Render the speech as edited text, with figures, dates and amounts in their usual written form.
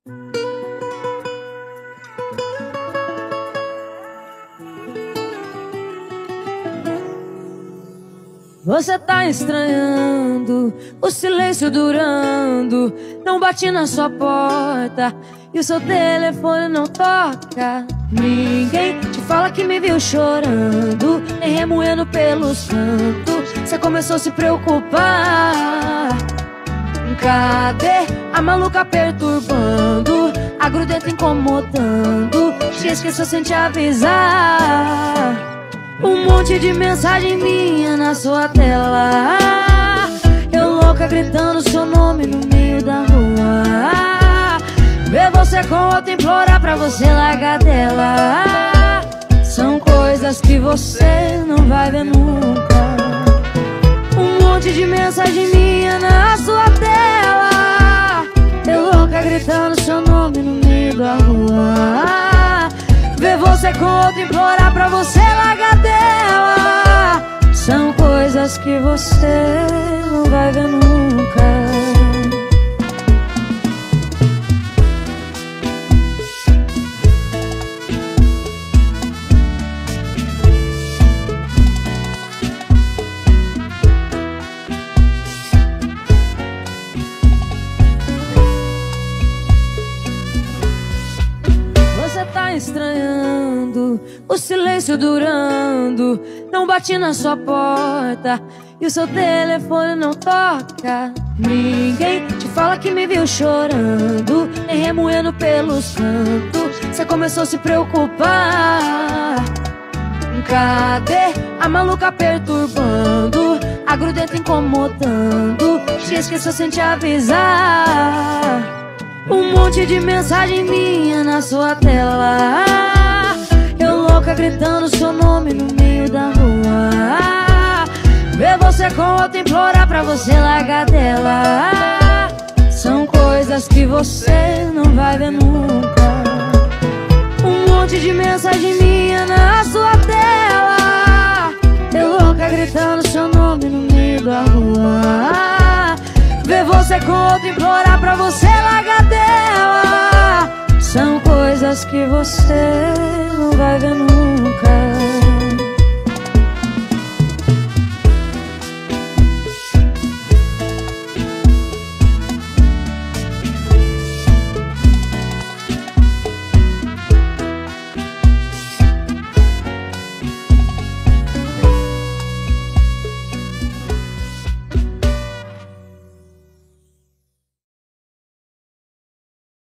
Você tá estranhando, o silêncio durando. Não bati na sua porta e o seu telefone não toca. Ninguém te fala que me viu chorando, nem remoendo pelos cantos. Você começou a se preocupar. Cadê a maluca perturbando, a grudenta incomodando? Te esqueceu sem te avisar. Um monte de mensagem minha na sua tela, eu louca gritando seu nome no meio da rua. Ver você com outra, implorar pra você largar dela. São coisas que você não vai ver nunca. Um monte de mensagem minha na sua tela, eu louca gritando seu nome no meio da rua. Ver você com outro, implorar pra você largar dela. São coisas que você não vai ver nunca. Estranhando, o silêncio durando. Não bati na sua porta e o seu telefone não toca. Ninguém te fala que me viu chorando, nem remoendo pelos cantos. Você começou a se preocupar. Cadê a maluca perturbando, a grudenta incomodando? Te esqueceu sem te avisar. Um monte de mensagem minha na sua tela, eu louca gritando seu nome no meio da rua. Ver você com outra, implorar pra você largar dela. São coisas que você não vai ver nunca. Um monte de mensagem minha na sua tela, eu louca gritando seu nome no meio da rua. Ver você com outro, implorar pra você largar dela. São coisas que você não vai ver nunca.